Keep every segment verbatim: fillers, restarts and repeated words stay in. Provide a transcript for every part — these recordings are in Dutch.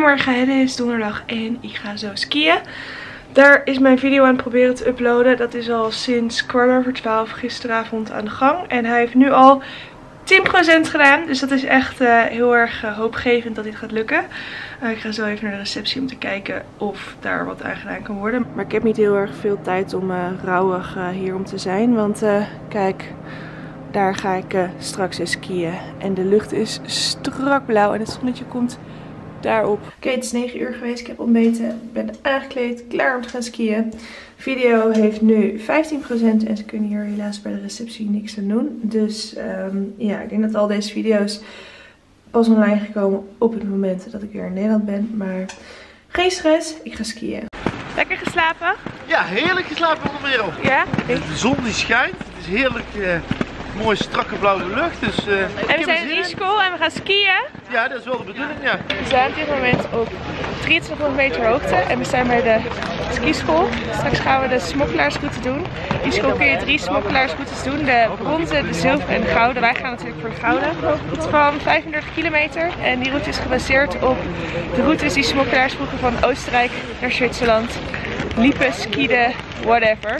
Goedemorgen, het is donderdag en ik ga zo skiën. Daar is mijn video aan het proberen te uploaden. Dat is al sinds kwart over twaalf gisteravond aan de gang. En hij heeft nu al tien procent gedaan. Dus dat is echt uh, heel erg uh, hoopgevend dat dit gaat lukken. Uh, ik ga zo even naar de receptie om te kijken of daar wat aan gedaan kan worden. Maar ik heb niet heel erg veel tijd om uh, rouwig uh, hier om te zijn. Want uh, kijk, daar ga ik uh, straks eens skiën. En de lucht is strak blauw en het zonnetje komt daarop. Oké, okay, het is negen uur geweest. Ik heb ontbeten. Ik ben aangekleed. Klaar om te gaan skiën. De video heeft nu vijftien procent. En ze kunnen hier helaas bij de receptie niks aan doen. Dus um, ja, ik denk dat al deze video's pas online gekomen op het moment dat ik weer in Nederland ben. Maar geen stress. Ik ga skiën. Lekker geslapen? Ja, heerlijk geslapen onder meer op. Ja? De zon die schijnt. Het is heerlijk. Uh, Mooi strakke blauwe lucht. Dus, uh, en we zijn in e-school en we gaan skiën. Ja, dat is wel de bedoeling, ja. We zijn op dit moment op drieëntwintighonderd meter hoogte en we zijn bij de skischool. Straks gaan we de smokkelaarsroute doen. In school kun je drie smokkelaarsroutes doen. De bronzen, de zilveren en de gouden. Wij gaan natuurlijk voor de gouden. Het is van vijfendertig kilometer en die route is gebaseerd op de routes die smokkelaars vroeger van Oostenrijk naar Zwitserland liepen, skieden, whatever.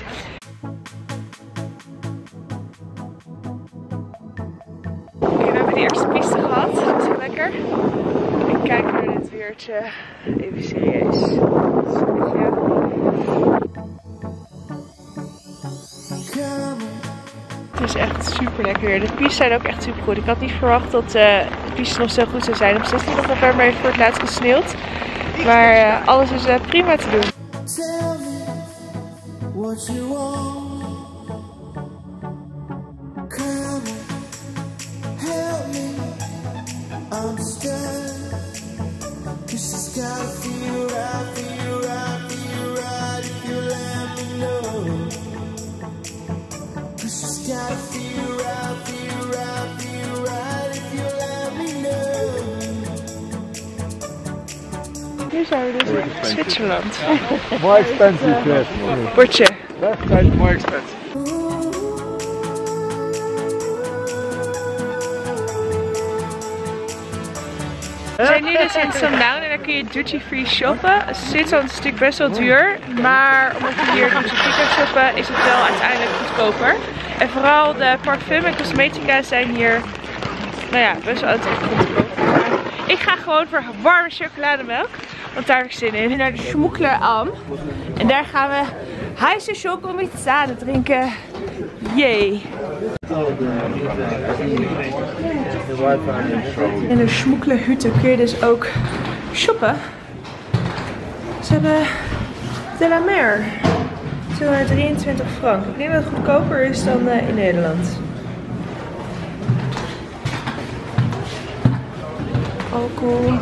De eerste piste gehad, dat was heel lekker. Ik kijk naar dit weertje, even serieus. Het is echt super lekker weer. De pistes zijn ook echt super goed. Ik had niet verwacht dat uh, de pistes nog zo goed zou zijn. Op zestien november heeft voor het laatst gesneeuwd. Maar uh, alles is uh, prima te doen. Nu zijn we dus in Zwitserland. More expensive, yes. Bordje. Left side more expensive. We zijn nu dus in Sundown en daar kun je duty free shoppen. Zwitserland is natuurlijk best wel duur, maar omdat we hier duty free kan shoppen is het wel uiteindelijk goedkoper. En vooral de parfum en cosmetica zijn hier, nou ja, best wel aantrekkelijk te kopen. Ik ga gewoon voor warme chocolademelk, want daar heb ik zin in. Naar de Schmuckler Am. En daar gaan we heiße Schoko met Sahne drinken. Yay! In de Schmuckler Hütte kun je dus ook shoppen. Ze hebben de la mer. tweehonderddrieëntwintig frank. Ik denk dat het goedkoper is dan uh, in Nederland. Alcohol.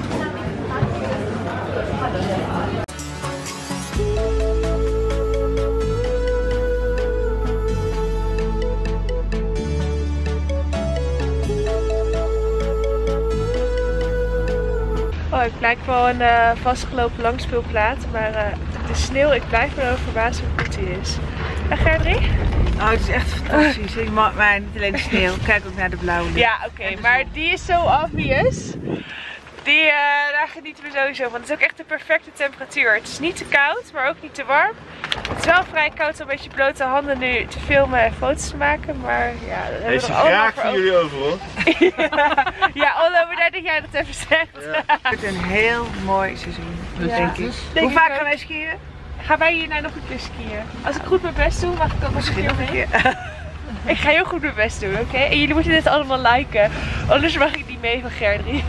Oh, ik lijk wel een uh, vastgelopen langspeelplaat, maar uh, de sneeuw, ik blijf me erover verbaasd hoe goed die is. En Gerdrie? Oh, het is echt fantastisch. Ik mag, maar niet alleen de sneeuw, kijk ook naar de blauwe lucht. Ja, oké, okay, maar die is zo obvious. Die, uh, daar genieten we sowieso van. Het is ook echt de perfecte temperatuur. Het is niet te koud, maar ook niet te warm. Het is wel vrij koud om een beetje blote handen nu te filmen en foto's te maken. Maar ja, dat hebben we er allemaal graag voor jullie over hoor. Ja, Ollo, bedankt dat jij dat even zegt. Ja. Het is een heel mooi seizoen, ja. denk ik. Denk Hoe vaak ik gaan wij skiën? Gaan wij hierna nog een keer skiën? Als ik goed mijn best doe, mag ik ook Misschien nog een nog keer een keer. Ik ga heel goed mijn best doen, oké? Okay? En jullie moeten dit allemaal liken. Anders mag ik niet mee van Gerdrie.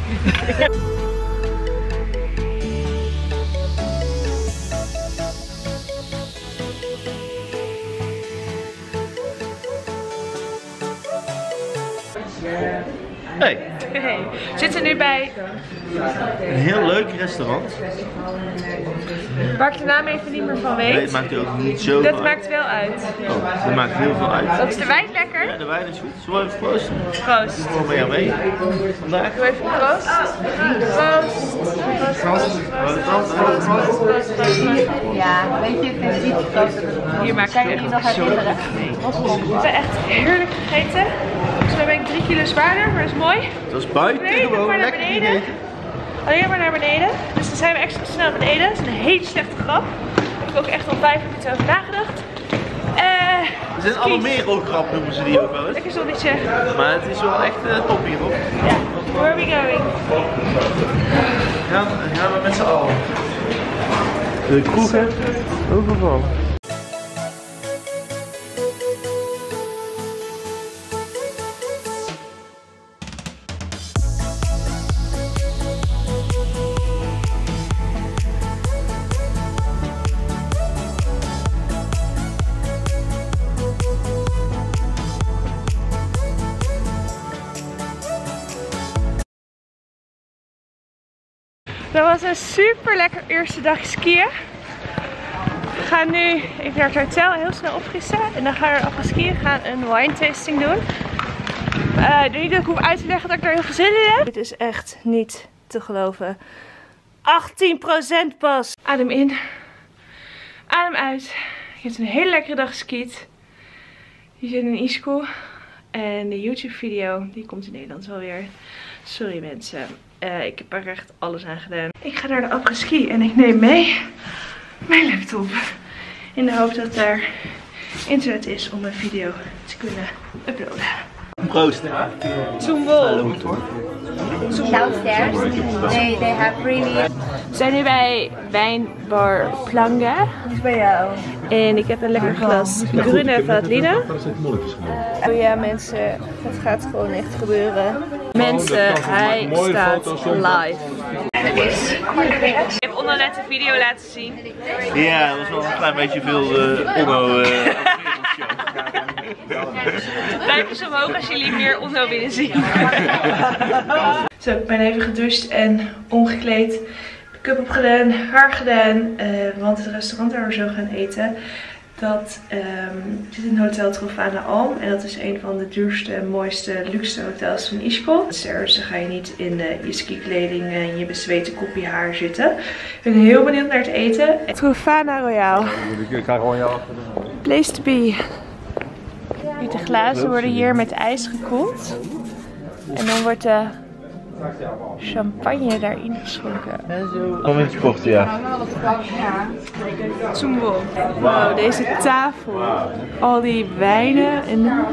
Hey. Hey. We zitten nu bij een heel leuk restaurant. waar ik de naam even niet meer van weet. Nee, het maakt er ook niet zo Dat uit. maakt wel uit. Oh, dat maakt heel veel uit. Dat is de wijn lekker? Ja, de wijn is goed. Zullen we even proosten? Proost. Ik kom met jou mee. Vandaag. Doe even proost. Proost. Ja, weet je, het is iets groter. Hier maak ik echt zo. We hebben echt heerlijk gegeten. Dus dan ben ik drie kilo zwaarder, maar dat is mooi. Dat is buiten Nee, gewoon maar naar lekker beneden. gegeten. Alleen maar naar beneden. Dus dan zijn extra snel beneden. Dat is een hele slechte grap. Daar heb ik ook echt al vijf minuten over nagedacht. Uh, er zijn alle meer rolgrap noemen ze die ook wel eens. Lekker zonnetje. Maar het is wel echt uh, top hier hoor. Ja, where are we going? Gaan, gaan we met z'n allen. De kroegen overval. Dat was een super lekker eerste dag skiën. We gaan nu even naar het hotel, heel snel opfrissen. En dan gaan we après skiën gaan een wine tasting doen. Uh, ik denk niet dat ik hoef uit te leggen dat ik daar heel veel zin in heb. Dit is echt niet te geloven. achttien procent pas. Adem in. Adem uit. Ik heb een hele lekkere dag geskiet. Je zit in Ischgl. En de YouTube video, die komt in Nederland wel weer. Sorry mensen. Uh, ik heb er echt alles aan gedaan. Ik ga naar de après-ski en ik neem mee mijn laptop. In de hoop dat daar internet is om een video te kunnen uploaden. Proost. Zum Wohl. Downstairs, they, they have really... We zijn nu bij wijnbar Planga. Hoe is bij jou? En ik heb een lekker glas Grüne Veltliner. Oh ja mensen, het gaat gewoon echt gebeuren. Mensen, hij staat live. Ik heb Onno net een video laten zien. Ja, dat was wel een klein beetje veel uh, Onno uh, Duimpjes omhoog als jullie meer Onno willen zien. Zo, ik ben even gedoucht en omgekleed. Make-up opgedaan, haar gedaan. Uh, want het restaurant waar we zo gaan eten, dat um, zit in Hotel Trofana Alm. En dat is een van de duurste, mooiste, luxe hotels van Ischgl. Dus dan ga je niet in uh, je skikleding en je bezweten koppie haar zitten. Ik ben heel benieuwd naar het eten. Trofana Royal. Place to be. De glazen worden hier met ijs gekoeld. En dan wordt de champagne daarin geschonken. Kom in gekocht, ja. Zum Wohl. Wow, deze tafel. Al die wijnen en...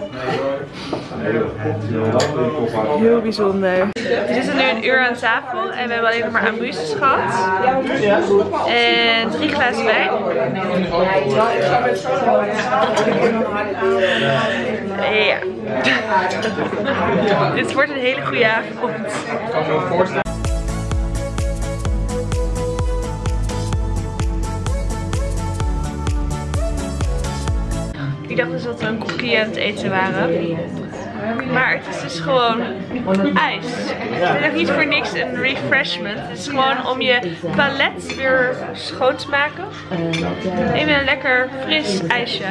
Heel bijzonder. We zitten nu een uur aan tafel en we hebben alleen nog maar ambuses gehad. En drie glazen wijn. Ja. Dit wordt een hele goede avond. Ik dacht dus dat we een koekje aan het eten waren. Maar het is dus gewoon ijs. Het is ook niet voor niks een refreshment. Het is gewoon om je palet weer schoon te maken. Even een lekker fris ijsje.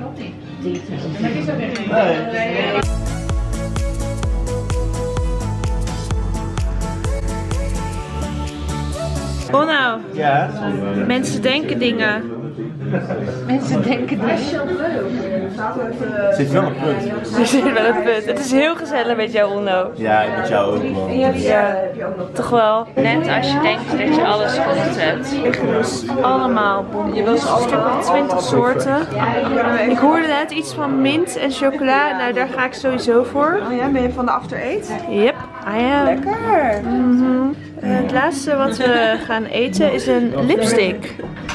Oh nou, Ja. mensen denken dingen. Mensen denken dus. Zit wel een punt. Er zit wel een punt. Het is heel gezellig met jou, Onno. Ja, met jou ook man. Ja, toch wel. Net als je denkt dat je alles goed hebt. Ik dus allemaal bonbons. Een stuk of twintig soorten. Ik hoorde net iets van mint en chocola. Nou, daar ga ik sowieso voor. Oh ja, ben je van de after eight? Yep, I am. Lekker! Mm-hmm. uh, het laatste wat we gaan eten is een lipstick.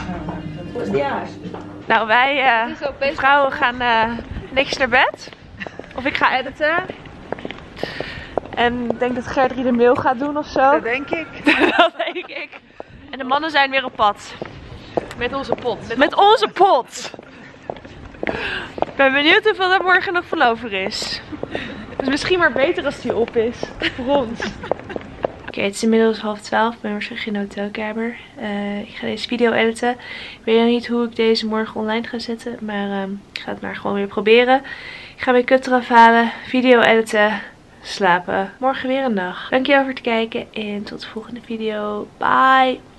Nou, wij uh, vrouwen gaan uh, niks naar bed. Of ik ga editen. En ik denk dat Gerdrie de mail gaat doen of zo. Dat denk ik. Dat denk ik. En de mannen zijn weer op pad. Met onze pot. Met, Met onze pot. Ik ben benieuwd hoeveel er morgen nog van over is. Het is misschien maar beter als die op is. Voor ons. Oké, okay, het is inmiddels half twaalf. Ik ben waarschijnlijk in de hotelkamer. Uh, ik ga deze video editen. Ik weet nog niet hoe ik deze morgen online ga zetten. Maar uh, ik ga het maar gewoon weer proberen. Ik ga mijn make-up eraf halen. Video editen. Slapen. Morgen weer een dag. Dankjewel voor het kijken. En tot de volgende video. Bye!